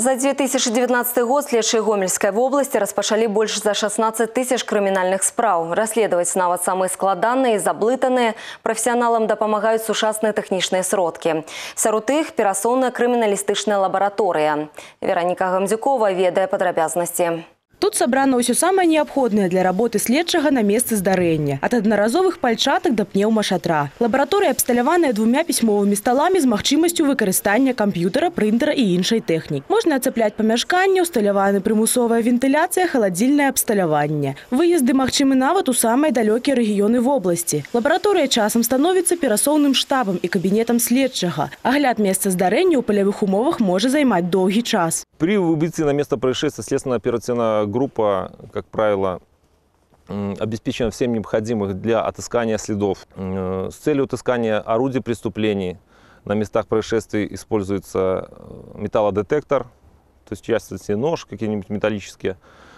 За 2019 год следчыя Гомельской области распачалі больше за 16 тысяч крымінальных спраў. Расследовать нават самые складаныя і заблытаныя профессионалам дапамагаюць сучасныя тэхнічныя сродкі. Сярод іх перасоўная крыміналістычная лабараторыя. Вераніка Гамзюкова ведае падрабязнасці. Тут собрано все самое необходимое для работы следчага на месте здарэння. От одноразовых пальчаток до пнеўмашатра. Лаборатория абсталяваная двумя пісьмовымі столами з магчымасцю выкарыстання компьютера, принтера и іншай тэхнікі. Можно ацапляць памяшканне, усталяваны прымусовая вентиляция, холодильное абсталяванне. Выезды магчымы нават у самыя далёкія рэгіёны в области. Лаборатория часам становится перасоўным штабом и кабинетом следчага. Агляд места здарэння ў палявых умовах может займаць доўгі час. При выбытии на место происшествия следственно-оперативная группа, как правило, обеспечена всем необходимым для отыскания следов. С целью отыскания орудий преступлений на местах происшествий используется металлодетектор, то есть в частности нож, какие-нибудь металлические,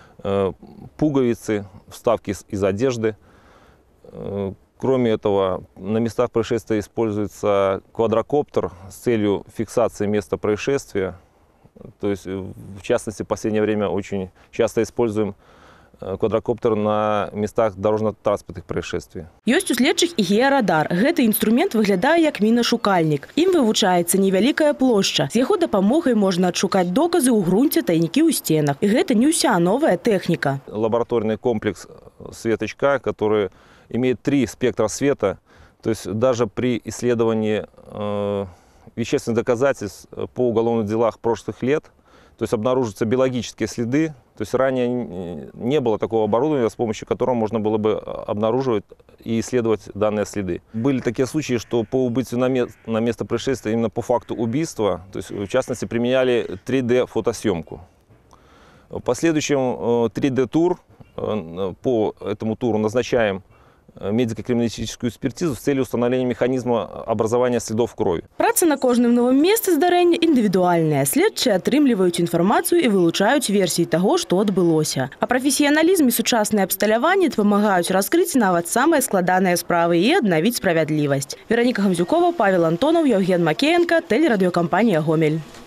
пуговицы, вставки из одежды. Кроме этого, на местах происшествия используется квадрокоптер с целью фиксации места происшествия. То есть, в частности, в последнее время очень часто используем квадрокоптер на местах дорожно-транспортных происшествий. Ёсць у следчых і геарадар. Гэты інструмент выглядае як мінашукальнік. Ім вывучаецца невялікая плошча. З яго дапамогай можна адшукаць доказы ў грунце, тайнікі ў стенах. І гэта не ўся новая тэхніка. Лабораторный комплекс светочка, который имеет 3 спектра света. То есть даже при исследовании вещественных доказательств по уголовных делах прошлых лет, то есть обнаружатся биологические следы. То есть ранее не было такого оборудования, с помощью которого можно было бы обнаруживать и исследовать данные следы. Были такие случаи, что по убытию на место происшествия именно по факту убийства, то есть в частности применяли 3D-фотосъемку. В последующем 3D-тур, по этому туру назначаем медико-криминалістычную экспертизу с целью установления механизма образования следов крови. Праца на кожным новым месцы здарэння індывідуальная. Следчыя атрымліваюць інфармацыю і вылучаюць версіі таго, што адбылося. А прафесіяналізм і сучаснае абсталяванне дапамагаюць раскрыць нават самыя складаныя справы і аднавіць справядлівасць. Вераніка Гамзюкова, Павел Антонов, Евген Макеенко, телерадиокомпания «Гомель».